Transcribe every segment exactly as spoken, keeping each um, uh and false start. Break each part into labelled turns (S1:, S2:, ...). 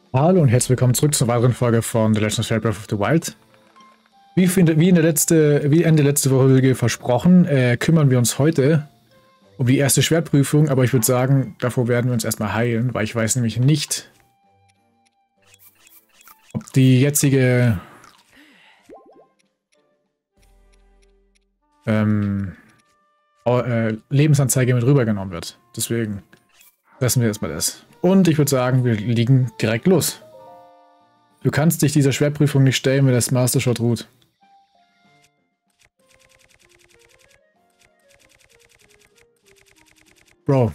S1: Hallo und herzlich willkommen zurück zur weiteren Folge von The Legend of Zelda Breath of the Wild. Wie, finde, wie, in der letzte, wie Ende letzte Folge versprochen, äh, kümmern wir uns heute um die erste Schwertprüfung, aber ich würde sagen, davor werden wir uns erstmal heilen, weil ich weiß nämlich nicht, ob die jetzige ähm, äh, Lebensanzeige mit rübergenommen wird. Deswegen lassen wir erstmal das. Und ich würde sagen, wir liegen direkt los. Du kannst dich dieser Schwertprüfung nicht stellen, wenn das Master Shot ruht. Bro.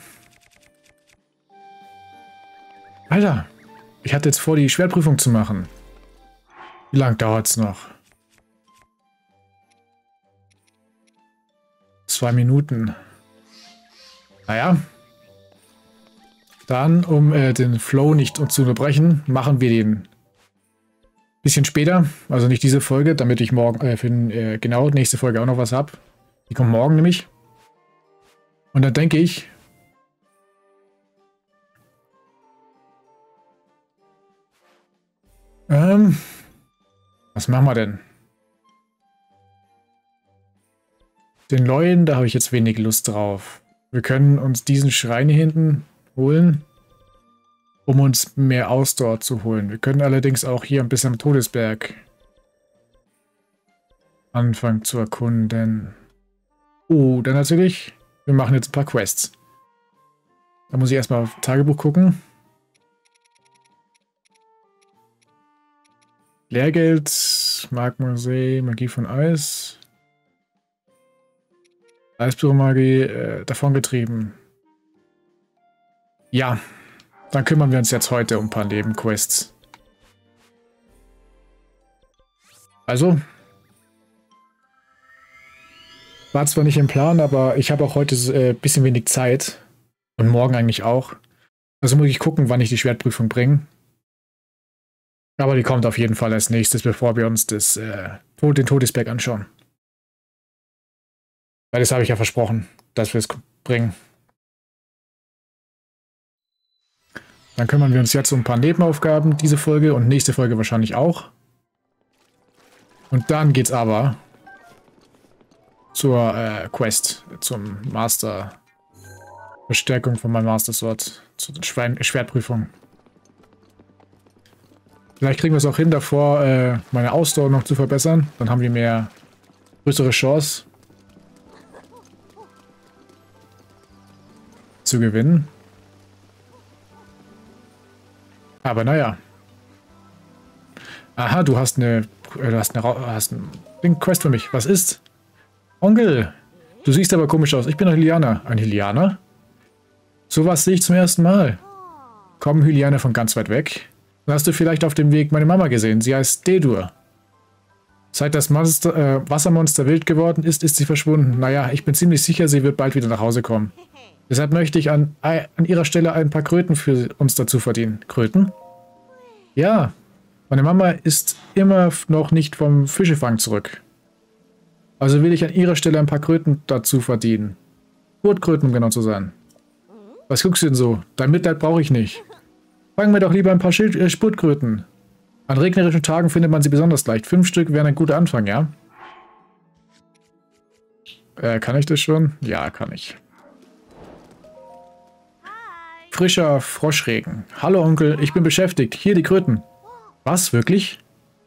S1: Alter, ich hatte jetzt vor, die Schwertprüfung zu machen. Wie lange dauert's noch? Zwei Minuten. Naja. Dann, um äh, den Flow nicht zu unterbrechen, machen wir den bisschen später. Also nicht diese Folge, damit ich morgen äh, für den, äh, genau nächste Folge auch noch was habe. Die kommt morgen nämlich. Und dann denke ich, ähm, was machen wir denn? Den Leuen, da habe ich jetzt wenig Lust drauf. Wir können uns diesen Schrein hier hinten holen, um uns mehr Ausdauer zu holen. Wir können allerdings auch hier ein bisschen am Todesberg anfangen zu erkunden. Oh, dann natürlich, wir machen jetzt ein paar Quests. Da muss ich erstmal auf Tagebuch gucken. Lehrgeld, Magmasee, Magie von Eis. Eispyromagie, äh, davongetrieben. Ja, dann kümmern wir uns jetzt heute um ein paar Nebenquests. Also, war zwar nicht im Plan, aber ich habe auch heute ein äh, bisschen wenig Zeit. Und morgen eigentlich auch. Also muss ich gucken, wann ich die Schwertprüfung bringe. Aber die kommt auf jeden Fall als nächstes, bevor wir uns das, äh, den Todesberg anschauen. Weil das habe ich ja versprochen, dass wir es bringen. Dann kümmern wir uns jetzt um ein paar Nebenaufgaben, diese Folge und nächste Folge wahrscheinlich auch. Und dann geht's aber zur äh, Quest, zum Master. Verstärkung von meinem Master Sword, zur Schwer Schwertprüfung. Vielleicht kriegen wir es auch hin, davor äh, meine Ausdauer noch zu verbessern. Dann haben wir mehr größere Chance zu gewinnen. Aber naja. Aha, du hast eine, du hast eine, hast eine Quest für mich. Was ist? Onkel, du siehst aber komisch aus. Ich bin ein Hylianer. Ein Hylianer? Sowas sehe ich zum ersten Mal. Kommen Hylianer von ganz weit weg? Dann hast du vielleicht auf dem Weg meine Mama gesehen. Sie heißt Dedur. Seit das Monster, äh, Wassermonster wild geworden ist, ist sie verschwunden. Naja, ich bin ziemlich sicher, sie wird bald wieder nach Hause kommen. Deshalb möchte ich an, an ihrer Stelle ein paar Kröten für uns dazu verdienen. Kröten? Ja, meine Mama ist immer noch nicht vom Fischefang zurück. Also will ich an ihrer Stelle ein paar Kröten dazu verdienen. Brotkröten, um genau zu sein. Was guckst du denn so? Dein Mitleid brauche ich nicht. Fangen wir doch lieber ein paar Schild äh, Spurtkröten. An regnerischen Tagen findet man sie besonders leicht. Fünf Stück wären ein guter Anfang, ja? Äh, kann ich das schon? Ja, kann ich. Frischer Froschregen. Hallo Onkel, ich bin beschäftigt. Hier die Kröten. Was, wirklich?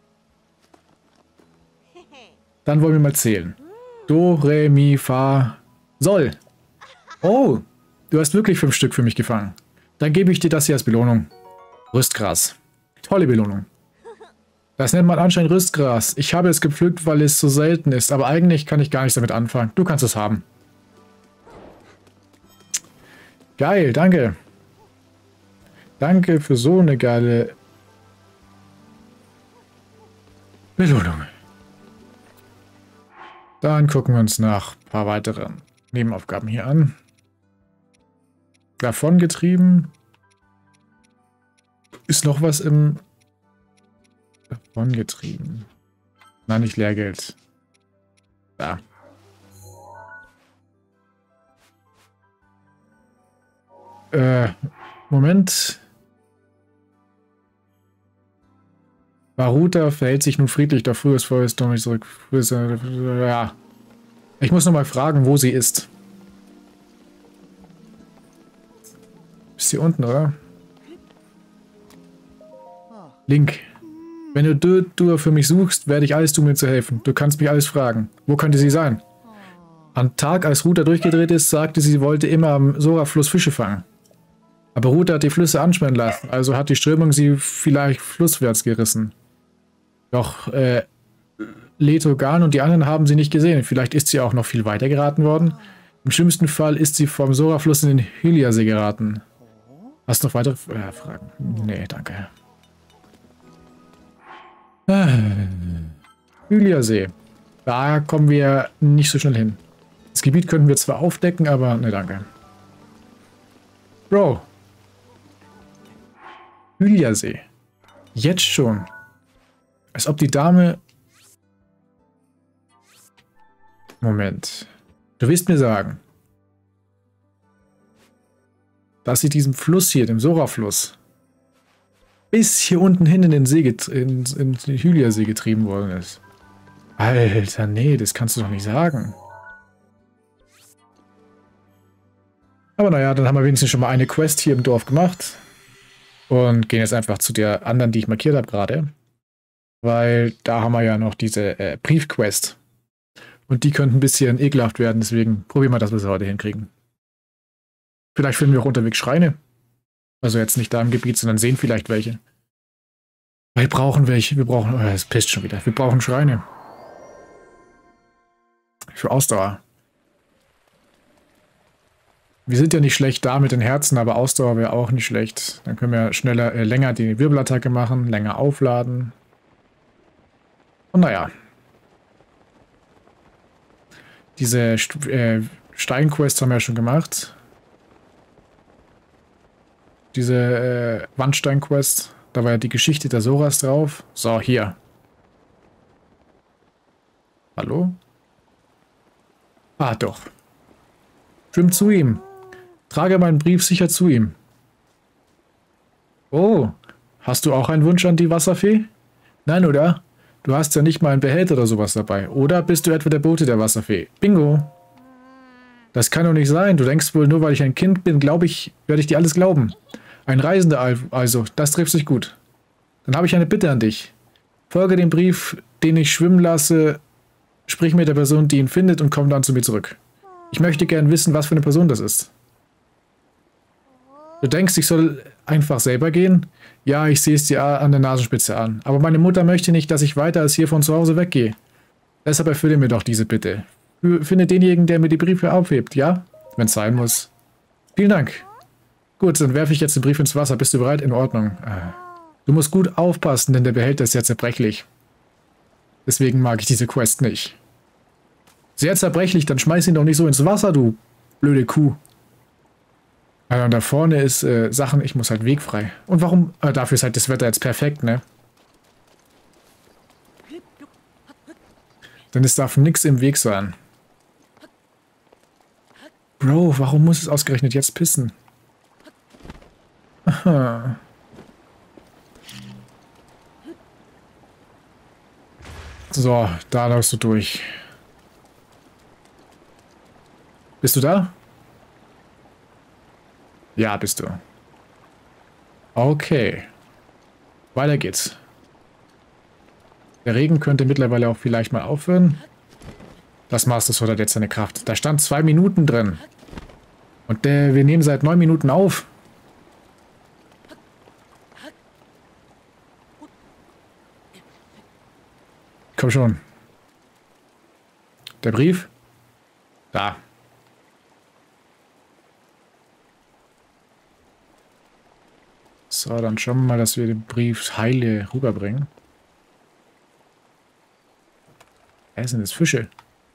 S1: Dann wollen wir mal zählen. Do, Re, Mi, Fa, Sol. Oh, du hast wirklich fünf Stück für mich gefangen. Dann gebe ich dir das hier als Belohnung. Rüstgras. Tolle Belohnung. Das nennt man anscheinend Rüstgras. Ich habe es gepflückt, weil es so selten ist, aber eigentlich kann ich gar nichts damit anfangen. Du kannst es haben. Geil, danke. Danke für so eine geile Belohnung. Dann gucken wir uns nach ein paar weiteren Nebenaufgaben hier an. Davongetrieben. Ist noch was im... Davongetrieben. Nein, nicht Lehrgeld. Da. Äh, Moment. Baruta verhält sich nun friedlich, doch frühes Feuer ist doch nicht zurück. Frühes, äh, ja. Ich muss noch mal fragen, wo sie ist. Ist sie unten, oder? Link. Wenn du Dur für mich suchst, werde ich alles tun, mir zu helfen. Du kannst mich alles fragen. Wo könnte sie sein? Am Tag, als Ruta durchgedreht ist, sagte sie, sie wollte immer am Sora-Fluss Fische fangen. Aber Ruta hat die Flüsse anschwellen lassen, also hat die Strömung sie vielleicht flusswärts gerissen. Doch äh, Letogan und die anderen haben sie nicht gesehen. Vielleicht ist sie auch noch viel weiter geraten worden. Im schlimmsten Fall ist sie vom Sora-Fluss in den Hyliasee geraten. Hast du noch weitere äh, Fragen? Nee, danke. Ah, Hyliasee. Da kommen wir nicht so schnell hin. Das Gebiet könnten wir zwar aufdecken, aber ne, danke. Bro. Hyliasee. Jetzt schon. Als ob die Dame... Moment. Du willst mir sagen, dass sie diesem Fluss hier, dem Sora-Fluss, bis hier unten hin in den See, in, in den Hyliasee getrieben worden ist. Alter, nee, das kannst du doch nicht sagen. Aber naja, dann haben wir wenigstens schon mal eine Quest hier im Dorf gemacht. Und gehen jetzt einfach zu der anderen, die ich markiert habe gerade. Weil da haben wir ja noch diese äh, Briefquest. Und die könnten ein bisschen ekelhaft werden, deswegen probieren wir, dass wir sie heute hinkriegen. Vielleicht finden wir auch unterwegs Schreine. Also jetzt nicht da im Gebiet, sondern sehen vielleicht welche. Wir brauchen welche. Wir brauchen... Oh, es pisst schon wieder. Wir brauchen Schreine. Für Ausdauer. Wir sind ja nicht schlecht da mit den Herzen, aber Ausdauer wäre auch nicht schlecht. Dann können wir schneller, äh, länger die Wirbelattacke machen, länger aufladen. Und naja. Diese äh, Steinquests haben wir ja schon gemacht. Diese äh, Wandstein-Quest. Da war ja die Geschichte der Soras drauf. So, hier. Hallo? Ah, doch. Schwimm zu ihm. Trage meinen Brief sicher zu ihm. Oh, hast du auch einen Wunsch an die Wasserfee? Nein, oder? Du hast ja nicht mal einen Behälter oder sowas dabei. Oder bist du etwa der Bote der Wasserfee? Bingo. Das kann doch nicht sein. Du denkst wohl, nur weil ich ein Kind bin, glaube ich, werde ich dir alles glauben. Ein Reisender also, das trifft sich gut. Dann habe ich eine Bitte an dich. Folge dem Brief, den ich schwimmen lasse, sprich mit der Person, die ihn findet und komm dann zu mir zurück. Ich möchte gern wissen, was für eine Person das ist. Du denkst, ich soll einfach selber gehen? Ja, ich sehe es dir an der Nasenspitze an. Aber meine Mutter möchte nicht, dass ich weiter als hier von zu Hause weggehe. Deshalb erfülle mir doch diese Bitte. Finde denjenigen, der mir die Briefe aufhebt, ja? Wenn es sein muss. Vielen Dank. Gut, dann werfe ich jetzt den Brief ins Wasser. Bist du bereit? In Ordnung. Du musst gut aufpassen, denn der Behälter ist ja zerbrechlich. Deswegen mag ich diese Quest nicht. Sehr zerbrechlich, dann schmeiß ihn doch nicht so ins Wasser, du blöde Kuh. Also und da vorne ist äh, Sachen, ich muss halt wegfrei. Und warum? Äh, dafür ist halt das Wetter jetzt perfekt, ne? Denn es darf nichts im Weg sein. Bro, warum muss es ausgerechnet jetzt pissen? Aha. So, da läufst du durch. Bist du da? Ja, bist du. Okay. Weiter geht's. Der Regen könnte mittlerweile auch vielleicht mal aufhören. Das Master Sword hat jetzt seine Kraft. Da stand zwei Minuten drin. Und äh, wir nehmen seit neun Minuten auf. Komm schon. Der Brief? Da. So, dann schauen wir mal, dass wir den Brief heile rüberbringen. Wer sind das? Fische?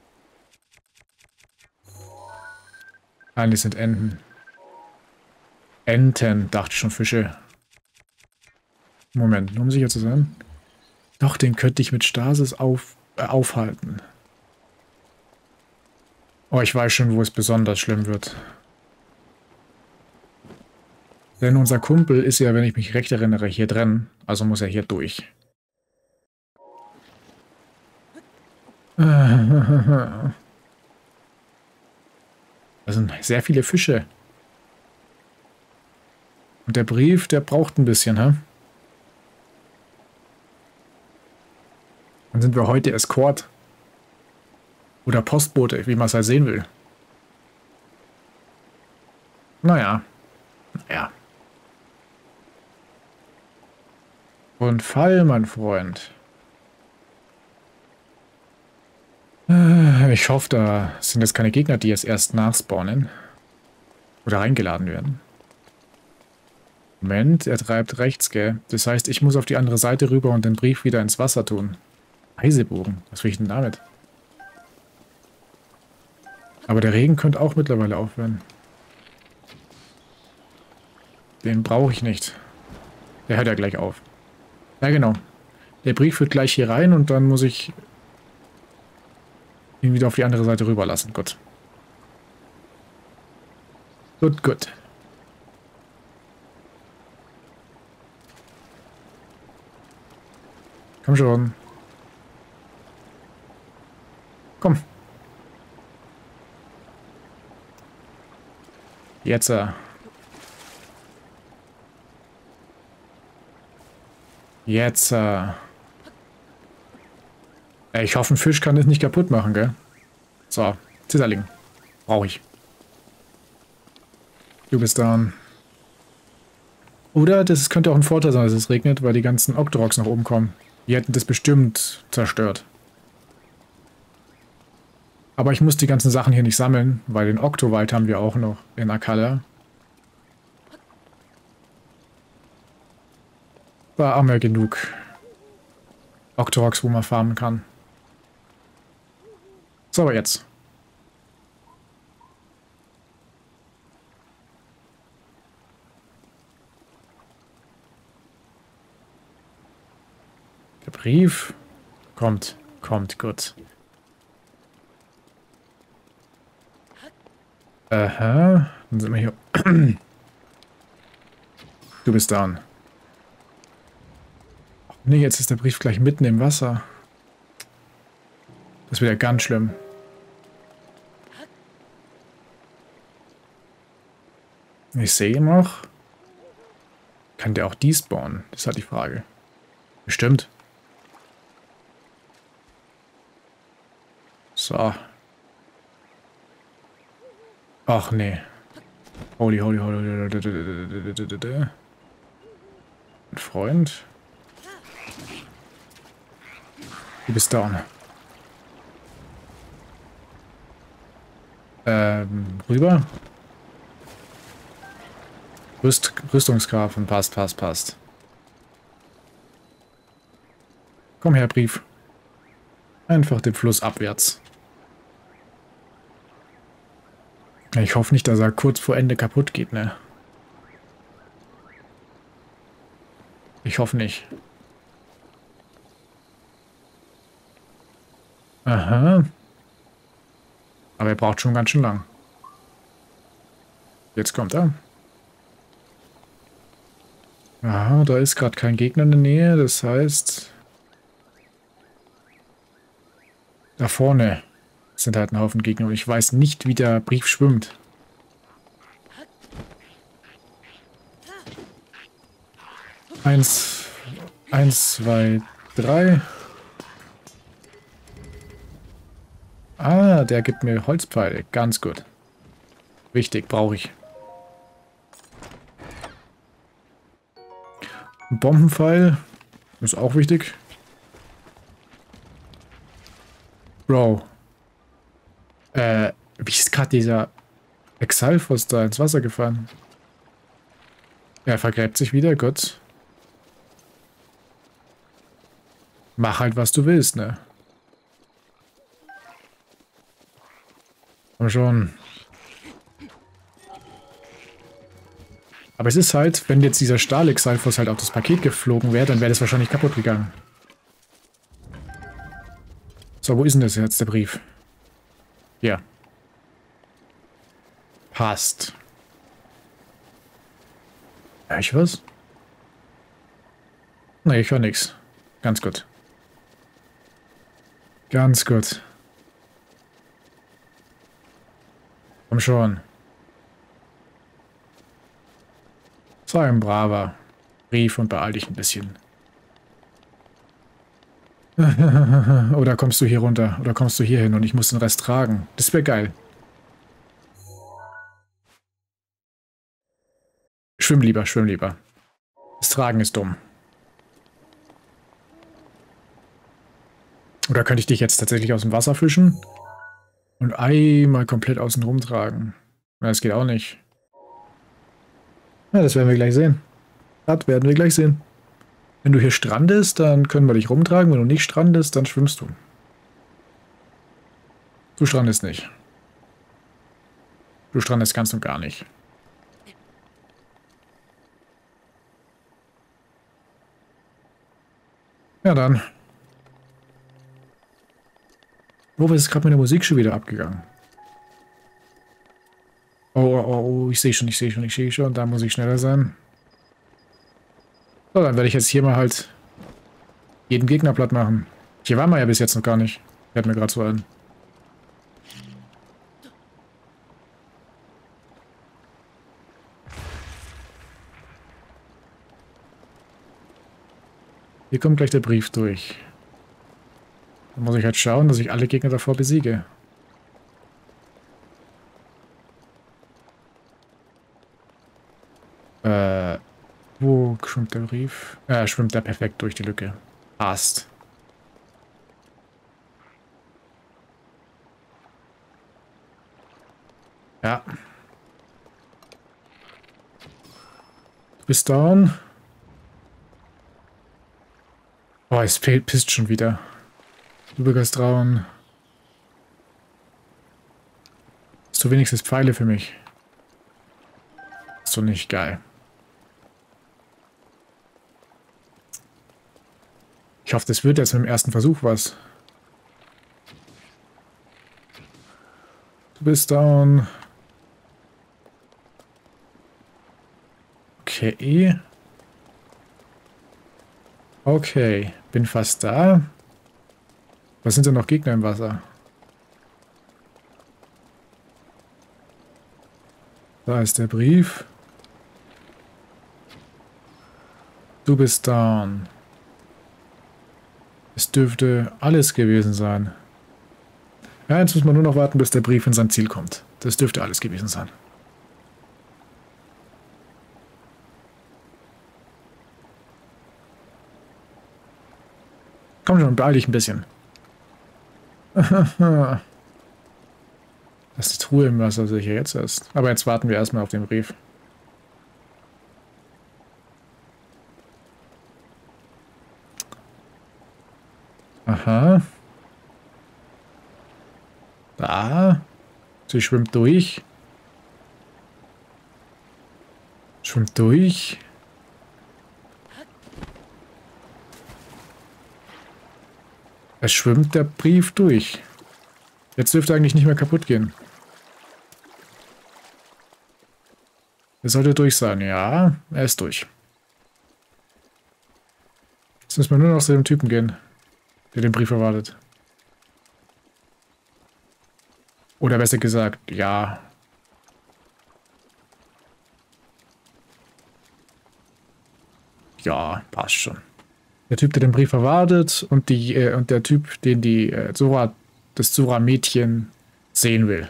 S1: Nein, die sind Enten. Enten, dachte ich schon Fische. Moment, nur um sicher zu sein. Doch, den könnte ich mit Stasis auf, äh, aufhalten. Oh, ich weiß schon, wo es besonders schlimm wird. Denn unser Kumpel ist ja, wenn ich mich recht erinnere, hier drin. Also muss er hier durch. Da sind sehr viele Fische. Und der Brief, der braucht ein bisschen, hä? Dann sind wir heute Escort. Oder Postbote, wie man es halt sehen will. Naja. Naja. Und Fall, mein Freund. Ich hoffe, da sind jetzt keine Gegner, die jetzt erst nachspawnen. Oder reingeladen werden. Moment, er treibt rechts, gell? Das heißt, ich muss auf die andere Seite rüber und den Brief wieder ins Wasser tun. Reisebogen, was will ich denn damit? Aber der Regen könnte auch mittlerweile aufhören. Den brauche ich nicht. Der hört ja gleich auf. Ja, genau. Der Brief führt gleich hier rein und dann muss ich ihn wieder auf die andere Seite rüberlassen. Gut. Gut, gut. Komm schon. Komm. Jetzt. Äh. Jetzt. Äh. Ich hoffe, ein Fisch kann das nicht kaputt machen, gell? So. Zitterling. Brauche ich. Du bist down. Oder das könnte auch ein Vorteil sein, dass es regnet, weil die ganzen Octoroks nach oben kommen. Die hätten das bestimmt zerstört. Aber ich muss die ganzen Sachen hier nicht sammeln, weil den Octowald haben wir auch noch in Akkala. Da haben wir genug Octoroks, wo man farmen kann. So, aber jetzt. Der Brief kommt, kommt, gut. Aha, dann sind wir hier. Du bist down. Nee, jetzt ist der Brief gleich mitten im Wasser. Das wird ja ganz schlimm. Ich sehe noch. Kann der auch die spawnen? Das ist halt die Frage. Bestimmt. So. Ach nee. Holy, holy, holy. Ein Freund. Du bist down. Ähm, rüber. Rüst, Rüstungsgrafen, passt, passt, passt. Komm her, Brief. Einfach den Fluss abwärts. Ich hoffe nicht, dass er kurz vor Ende kaputt geht, ne? Ich hoffe nicht. Aha. Aber er braucht schon ganz schön lang. Jetzt kommt er. Aha, da ist gerade kein Gegner in der Nähe. Das heißt, da vorne sind halt ein Haufen Gegner. Und ich weiß nicht, wie der Brief schwimmt. Eins, eins, zwei, drei. Ah, der gibt mir Holzpfeile. Ganz gut. Wichtig, brauche ich. Ein Bombenpfeil. Ist auch wichtig. Bro. Äh, wie ist gerade dieser Exalfos da ins Wasser gefallen? Er vergräbt sich wieder, gut. Mach halt, was du willst, ne? Komm schon. Aber es ist halt, wenn jetzt dieser Stahl-Exalfos halt auf das Paket geflogen wäre, dann wäre das wahrscheinlich kaputt gegangen. So, wo ist denn das jetzt, der Brief? Hier. Passt. Hör ich was? Ne, ich höre nichts. Ganz gut. Ganz gut. Komm schon. Sei ein braver Brief und beeil dich ein bisschen. Oder kommst du hier runter? Oder kommst du hier hin und ich muss den Rest tragen? Das wäre geil. Schwimm lieber, schwimm lieber. Das Tragen ist dumm. Oder könnte ich dich jetzt tatsächlich aus dem Wasser fischen? Und einmal komplett außen rum tragen? Na, das geht auch nicht. Ja, das werden wir gleich sehen. Das werden wir gleich sehen. Wenn du hier strandest, dann können wir dich rumtragen. Wenn du nicht strandest, dann schwimmst du. Du strandest nicht. Du strandest ganz und gar nicht. Ja dann. Wo ist gerade mit der Musik schon wieder abgegangen? Oh, oh, oh, ich sehe schon, ich sehe schon, ich sehe schon. Da muss ich schneller sein. So, dann werde ich jetzt hier mal halt jeden Gegner platt machen. Hier waren wir ja bis jetzt noch gar nicht. Fällt mir gerade so ein. Hier kommt gleich der Brief durch. Dann muss ich halt schauen, dass ich alle Gegner davor besiege. Äh, wo schwimmt der Brief? Äh, schwimmt der perfekt durch die Lücke. Passt. Ja. Du bist down. Oh, es pisst schon wieder. Du begeist trauen. Hast du wenigstens Pfeile für mich? Ist doch nicht geil. Ich hoffe, das wird jetzt mit dem ersten Versuch was. Du bist down. Okay. Okay, bin fast da. Was sind denn noch Gegner im Wasser? Da ist der Brief. Du bist down. Es dürfte alles gewesen sein. Ja, jetzt muss man nur noch warten, bis der Brief in sein Ziel kommt. Das dürfte alles gewesen sein. Komm schon, beeil dich ein bisschen. Das ist die Truhe im Wasser, sehe ich ja jetzt erst. Aber jetzt warten wir erstmal auf den Brief. Aha. Da. Sie schwimmt durch. Schwimmt durch. Es schwimmt der Brief durch. Jetzt dürfte eigentlich nicht mehr kaputt gehen. Er sollte durch sein. Ja, er ist durch. Jetzt müssen wir nur noch zu dem Typen gehen, der den Brief erwartet. Oder besser gesagt, ja. Ja, passt schon. Der Typ, der den Brief erwartet und, die, äh, und der Typ, den die äh, Zora, das Zora-Mädchen sehen will.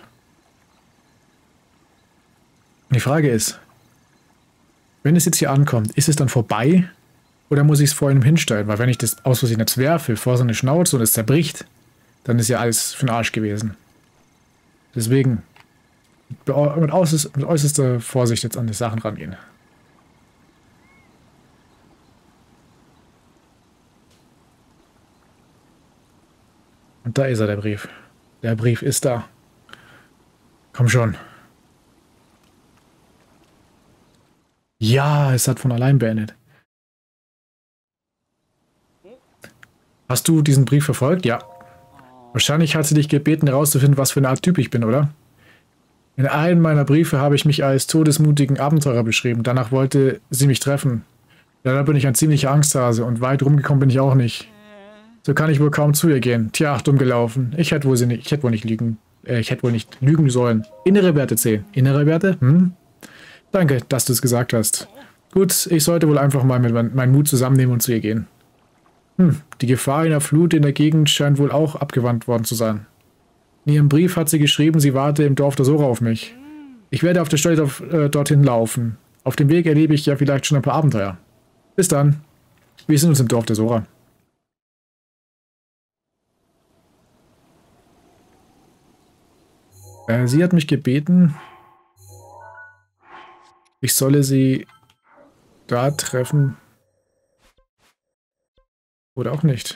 S1: Die Frage ist, wenn es jetzt hier ankommt, ist es dann vorbei oder muss ich es vor ihm hinstellen? Weil wenn ich das aus Versehen jetzt werfe vor so eine Schnauze und es zerbricht, dann ist ja alles für den Arsch gewesen. Deswegen mit, äußerst, mit äußerster Vorsicht jetzt an die Sachen rangehen. Und da ist er, der Brief. Der Brief ist da. Komm schon. Ja, es hat von allein beendet. Hast du diesen Brief verfolgt? Ja. Wahrscheinlich hat sie dich gebeten, herauszufinden, was für eine Art Typ ich bin, oder? In einem meiner Briefe habe ich mich als todesmutigen Abenteurer beschrieben. Danach wollte sie mich treffen. Leider bin ich ein ziemlicher Angsthase und weit rumgekommen bin ich auch nicht. So kann ich wohl kaum zu ihr gehen. Tja, dumm gelaufen. Ich hätte wohl sie nicht, ich hätte wohl nicht lügen. Äh, ich hätte wohl nicht lügen sollen. Innere Werte zählen. Innere Werte? Hm? Danke, dass du es gesagt hast. Gut, ich sollte wohl einfach mal mit mein, meinen Mut zusammennehmen und zu ihr gehen. Hm, die Gefahr einer Flut in der Gegend scheint wohl auch abgewandt worden zu sein. In ihrem Brief hat sie geschrieben, sie warte im Dorf der Sora auf mich. Ich werde auf der Stelle auf, äh, dorthin laufen. Auf dem Weg erlebe ich ja vielleicht schon ein paar Abenteuer. Bis dann. Wir sind uns im Dorf der Sora. Äh, sie hat mich gebeten, ich solle sie da treffen. Oder auch nicht.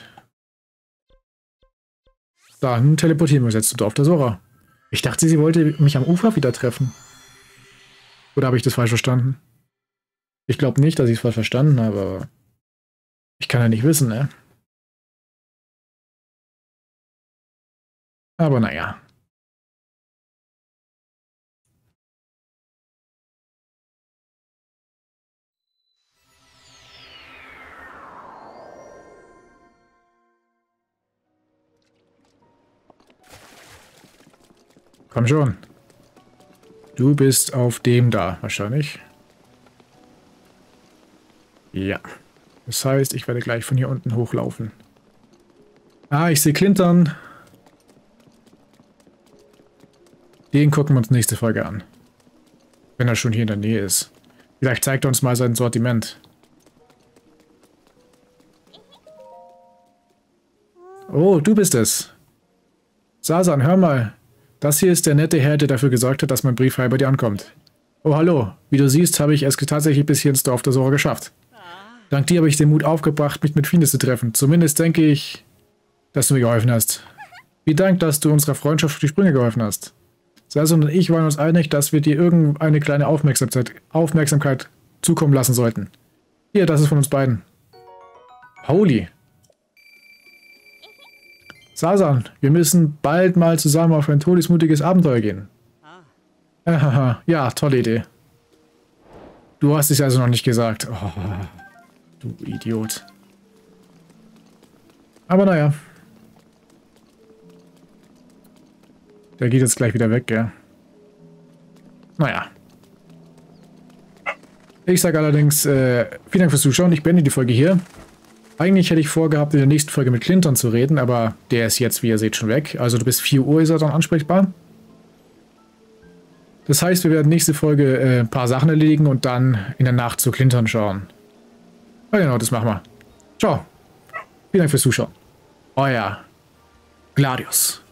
S1: Dann teleportieren wir uns jetzt zum Dorf der Sora. Ich dachte, sie wollte mich am Ufer wieder treffen. Oder habe ich das falsch verstanden? Ich glaube nicht, dass ich es falsch verstanden habe, aber ich kann ja nicht wissen, ne? Aber naja. Komm schon. Du bist auf dem da, wahrscheinlich. Ja. Das heißt, ich werde gleich von hier unten hochlaufen. Ah, ich sehe Clinton. Den gucken wir uns nächste Folge an. Wenn er schon hier in der Nähe ist. Vielleicht zeigt er uns mal sein Sortiment. Oh, du bist es. Sasan, hör mal. Das hier ist der nette Herr, der dafür gesorgt hat, dass mein Brief frei bei dir ankommt. Oh, hallo. Wie du siehst, habe ich es tatsächlich bis hier ins Dorf der Sora geschafft. Dank dir habe ich den Mut aufgebracht, mich mit Fiendes zu treffen. Zumindest denke ich, dass du mir geholfen hast. Vielen Dank, dass du unserer Freundschaft auf die Sprünge geholfen hast. Sasan und ich waren uns einig, dass wir dir irgendeine kleine Aufmerksamkeit, Aufmerksamkeit zukommen lassen sollten. Hier, das ist von uns beiden. Holy. Sasan, wir müssen bald mal zusammen auf ein todesmutiges Abenteuer gehen. Haha, ja, tolle Idee. Du hast es also noch nicht gesagt. Oh, du Idiot. Aber naja. Der geht jetzt gleich wieder weg, gell? Naja. Ich sage allerdings, äh, vielen Dank fürs Zuschauen. Ich beende die Folge hier. Eigentlich hätte ich vorgehabt, in der nächsten Folge mit Clinton zu reden, aber der ist jetzt, wie ihr seht, schon weg. Also bis vier Uhr ist er dann ansprechbar. Das heißt, wir werden nächste Folge äh, ein paar Sachen erledigen und dann in der Nacht zu Clinton schauen. Ja, genau, das machen wir. Ciao. Vielen Dank fürs Zuschauen. Euer Gladius.